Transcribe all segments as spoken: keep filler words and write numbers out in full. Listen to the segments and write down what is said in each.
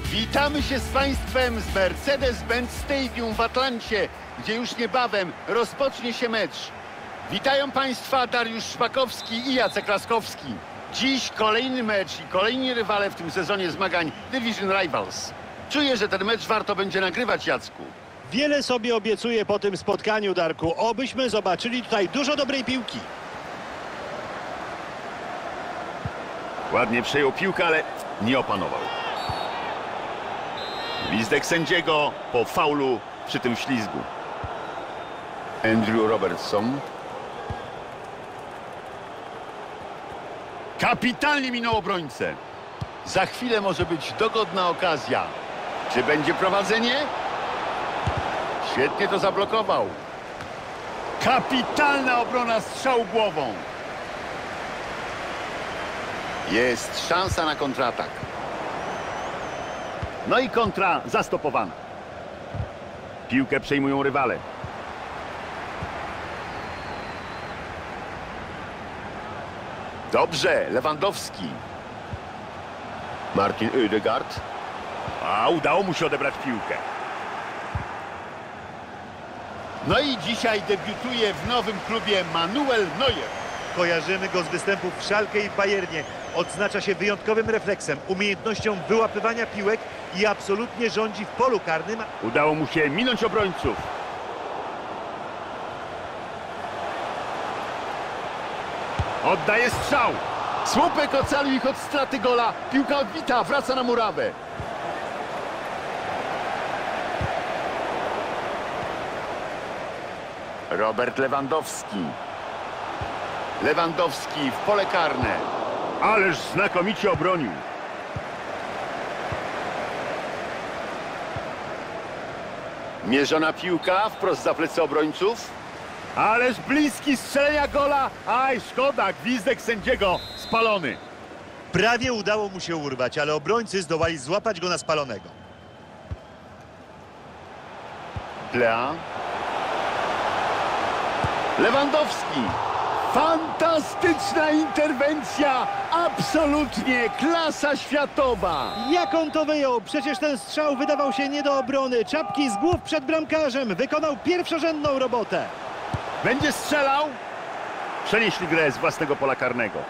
Witamy się z Państwem z Mercedes-Benz Stadium w Atlancie, gdzie już niebawem rozpocznie się mecz. Witają Państwa Dariusz Szpakowski i Jacek Laskowski. Dziś kolejny mecz i kolejni rywale w tym sezonie zmagań Division Rivals. Czuję, że ten mecz warto będzie nagrywać, Jacku. Wiele sobie obiecuję po tym spotkaniu, Darku. Obyśmy zobaczyli tutaj dużo dobrej piłki. Ładnie przejął piłkę, ale nie opanował. Gwizdek sędziego po faulu przy tym ślizgu. Andrew Robertson. Kapitalnie minął obrońcę. Za chwilę może być dogodna okazja. Czy będzie prowadzenie? Świetnie to zablokował. Kapitalna obrona, strzał głową. Jest szansa na kontratak. No i kontra zastopowana. Piłkę przejmują rywale. Dobrze, Lewandowski. Martin Odegaard. A udało mu się odebrać piłkę. No i dzisiaj debiutuje w nowym klubie Manuel Neuer. Kojarzymy go z występów w Schalke i w Bayernie. Odznacza się wyjątkowym refleksem, umiejętnością wyłapywania piłek i absolutnie rządzi w polu karnym. Udało mu się minąć obrońców. Oddaje strzał. Słupek ocalił ich od straty gola. Piłka odbita, wraca na murawę. Robert Lewandowski. Lewandowski w pole karne. Ależ znakomicie obronił. Mierzona piłka wprost za plecy obrońców. Ależ bliski strzelenia gola. Aj, szkoda, gwizdek sędziego spalony. Prawie udało mu się urwać, ale obrońcy zdołali złapać go na spalonego. Plea. Lewandowski. Fantastyczna interwencja. Absolutnie klasa światowa. Jak on to wyjął? Przecież ten strzał wydawał się nie do obrony. Czapki z głów przed bramkarzem. Wykonał pierwszorzędną robotę. Będzie strzelał. Przenieśli grę z własnego pola karnego.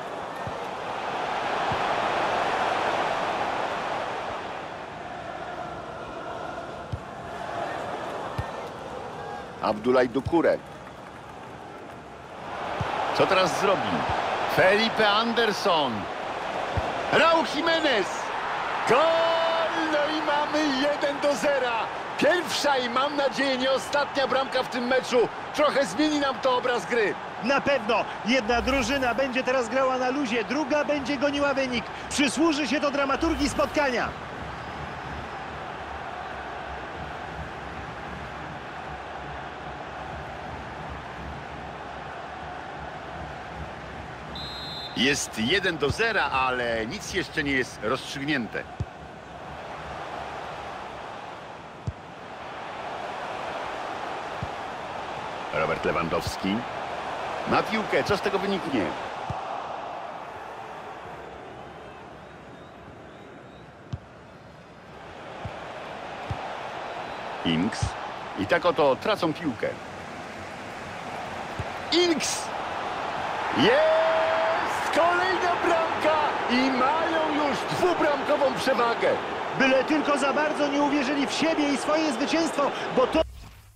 Abdullah Doucouré. Co teraz zrobi? Felipe Anderson. Raúl Jiménez. Gol! No i mamy jeden do zera. Pierwsza i mam nadzieję nie ostatnia bramka w tym meczu. Trochę zmieni nam to obraz gry. Na pewno. Jedna drużyna będzie teraz grała na luzie, druga będzie goniła wynik. Przysłuży się to dramaturgii spotkania. Jest jeden do zera, ale nic jeszcze nie jest rozstrzygnięte. Robert Lewandowski. Na piłkę, co z tego wyniknie? Inks. I tak oto tracą piłkę. Inks! Jest! Kolejna bramka! I mają już dwubramkową przewagę. Byle tylko za bardzo nie uwierzyli w siebie i swoje zwycięstwo, bo to...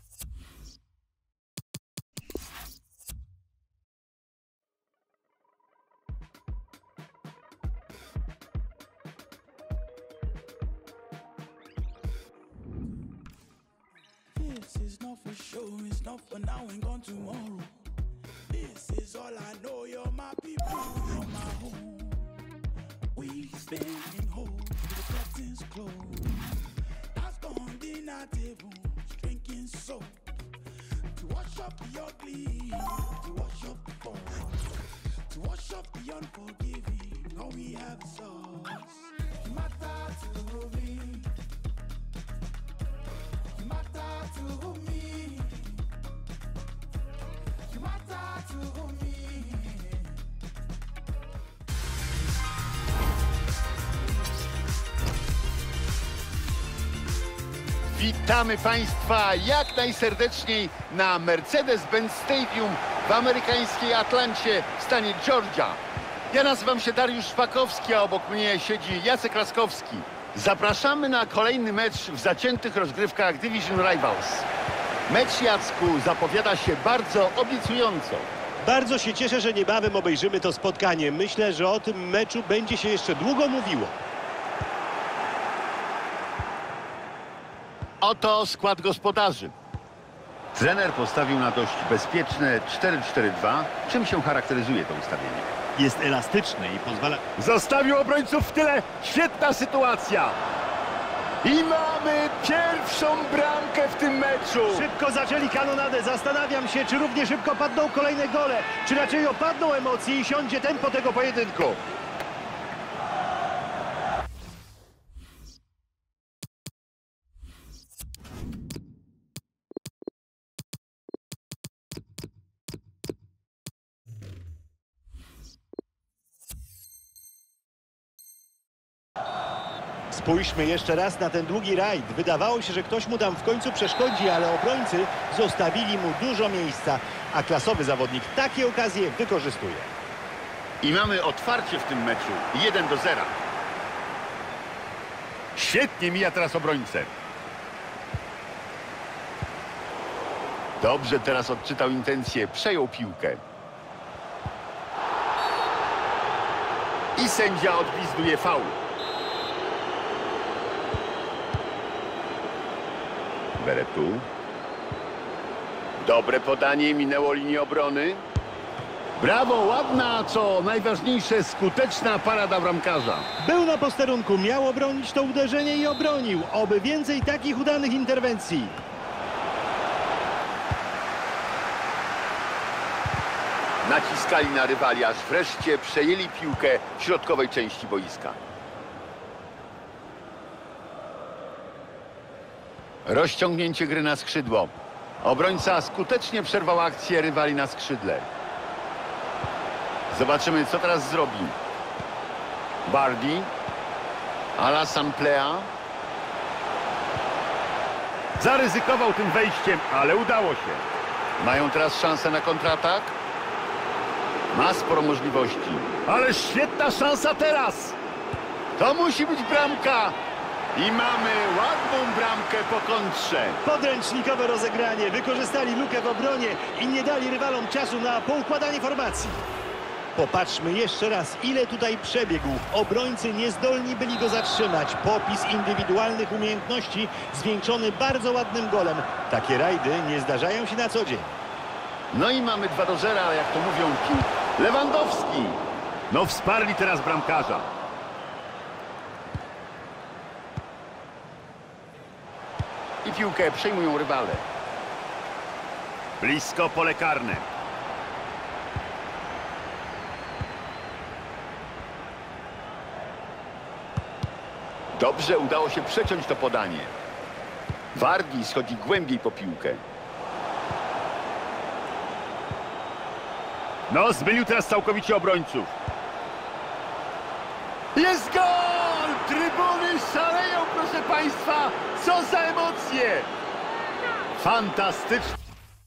This is not for sure, it's not for now and gone tomorrow. This is all I know, you're my people, you're my home. We stand in hope, the curtains close. That's gone dinner table, drinking soap. To wash up the ugly, to wash up the faults, to wash up the unforgiving, all we have is us. You matter to me, you matter to me, you matter to me. Witamy Państwa jak najserdeczniej na Mercedes-Benz Stadium w amerykańskiej Atlancie w stanie Georgia. Ja nazywam się Dariusz Szpakowski, a obok mnie siedzi Jacek Laskowski. Zapraszamy na kolejny mecz w zaciętych rozgrywkach Division Rivals. Mecz, Jacku, zapowiada się bardzo obiecująco. Bardzo się cieszę, że niebawem obejrzymy to spotkanie. Myślę, że o tym meczu będzie się jeszcze długo mówiło. Oto skład gospodarzy. Trener postawił na dość bezpieczne cztery cztery dwa. Czym się charakteryzuje to ustawienie? Jest elastyczny i pozwala... Zostawił obrońców w tyle. Świetna sytuacja. I mamy pierwszą bramkę w tym meczu. Szybko zaczęli kanonadę. Zastanawiam się, czy równie szybko padną kolejne gole, czy raczej opadną emocje i siądzie tempo tego pojedynku. Spójrzmy jeszcze raz na ten długi rajd. Wydawało się, że ktoś mu tam w końcu przeszkodzi, ale obrońcy zostawili mu dużo miejsca, a klasowy zawodnik takie okazje wykorzystuje. I mamy otwarcie w tym meczu. jeden do zera. Świetnie mija teraz obrońcę. Dobrze teraz odczytał intencje. Przejął piłkę. I sędzia odgwizduje faul. Beretu. Dobre podanie, minęło linię obrony. Brawo, ładna, co najważniejsze, skuteczna parada bramkarza. Był na posterunku, miał obronić to uderzenie i obronił. Oby więcej takich udanych interwencji. Naciskali na rywali, aż wreszcie przejęli piłkę w środkowej części boiska. Rozciągnięcie gry na skrzydło. Obrońca skutecznie przerwał akcję rywali na skrzydle. Zobaczymy, co teraz zrobi. Bardi. Alassane Plea. Zaryzykował tym wejściem, ale udało się. Mają teraz szansę na kontratak. Ma sporo możliwości. Ale świetna szansa teraz. To musi być bramka. I mamy ładną bramkę po kontrze. Podręcznikowe rozegranie. Wykorzystali lukę w obronie i nie dali rywalom czasu na poukładanie formacji. Popatrzmy jeszcze raz, ile tutaj przebiegł. Obrońcy niezdolni byli go zatrzymać. Popis indywidualnych umiejętności zwieńczony bardzo ładnym golem. Takie rajdy nie zdarzają się na co dzień. No i mamy dwa do zera, jak to mówią pił. Lewandowski. No wsparli teraz bramkarza. I piłkę przejmują rywale. Blisko pole karne. Dobrze udało się przeciąć to podanie. Wargi schodzi głębiej po piłkę. No, zmylił teraz całkowicie obrońców. Jest gol! Trybuny szaleją, proszę Państwa! Co za emocje! Fantastyczne!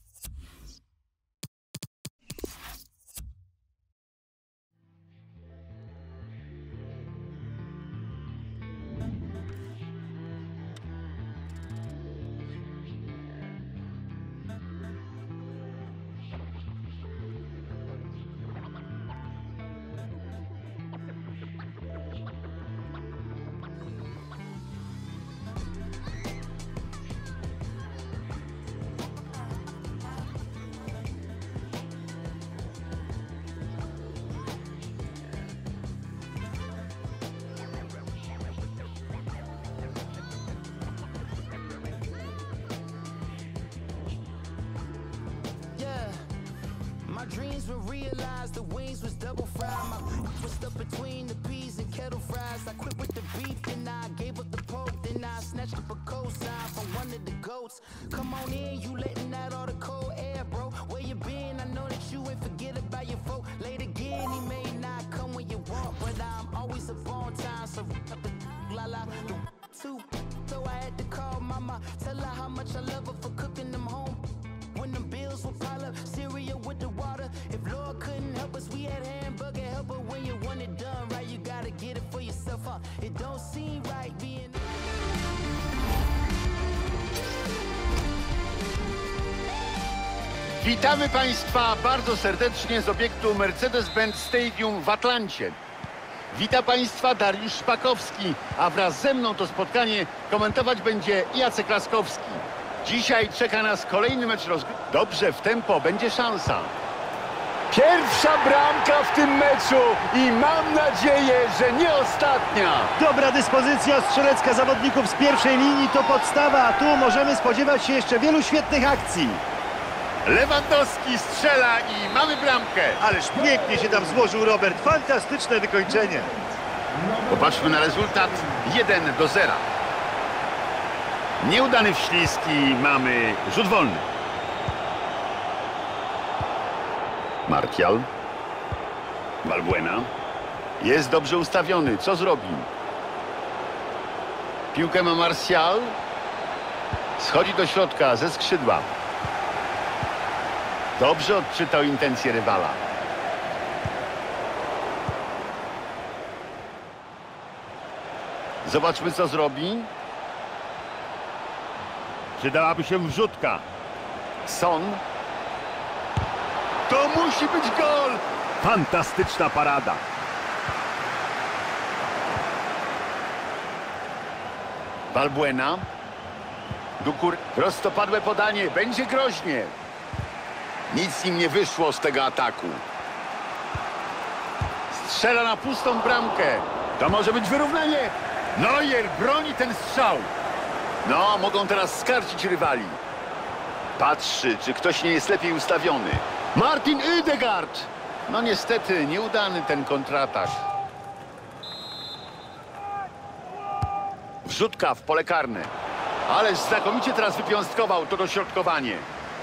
My dreams were realized, the wings was double fried. My was stuck between the peas and kettle fries. I quit with the beef, then I gave up the pork. Then I snatched up a cosign from one of the goats. Come on in, you letting out all the cold air, bro. Where you been? I know that you ain't forget about your folk. Late again, he may not come when you want, but I'm always up on time. So up the la la, the two. So I had to call mama. Tell much I love her for cooking them home. When them bills will pile up, cereal with the water. If Lord couldn't help us, we had hamburger helper. When you want it done right, you gotta get it for yourself, huh? It don't seem right being... Witamy Państwa bardzo serdecznie z obiektu Mercedes-Benz Stadium w Atlancie. Witam Państwa Dariusz Szpakowski, a wraz ze mną to spotkanie komentować będzie Jacek Laskowski. Dzisiaj czeka nas kolejny mecz rozgrywki. Dobrze, w tempo, będzie szansa. Pierwsza bramka w tym meczu i mam nadzieję, że nie ostatnia. Dobra dyspozycja strzelecka zawodników z pierwszej linii to podstawa, a tu możemy spodziewać się jeszcze wielu świetnych akcji. Lewandowski strzela i mamy bramkę. Ależ pięknie się tam złożył Robert. Fantastyczne wykończenie. Popatrzmy na rezultat. jeden do zera. Nieudany wślizg i mamy rzut wolny. Martial. Valbuena. Jest dobrze ustawiony. Co zrobi? Piłkę ma Martial. Schodzi do środka ze skrzydła. Dobrze odczytał intencje rywala. Zobaczmy, co zrobi. Przydałaby się wrzutka. Son. To musi być gol! Fantastyczna parada. Valbuena. Dukur. Prostopadłe podanie. Będzie groźnie. Nic im nie wyszło z tego ataku. Strzela na pustą bramkę. To może być wyrównanie. Neuer broni ten strzał. No, mogą teraz skarcić rywali. Patrzy, czy ktoś nie jest lepiej ustawiony. Martin Ødegaard. No niestety, nieudany ten kontratak. Wrzutka w pole karne. Ależ znakomicie teraz wypiąstkował to dośrodkowanie.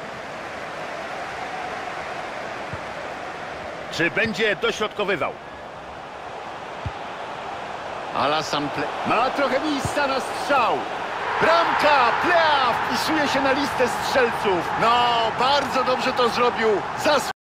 Czy będzie dośrodkowywał? Alassane ma trochę miejsca na strzał. Bramka! Plea wpisuje się na listę strzelców. No, bardzo dobrze to zrobił. Zas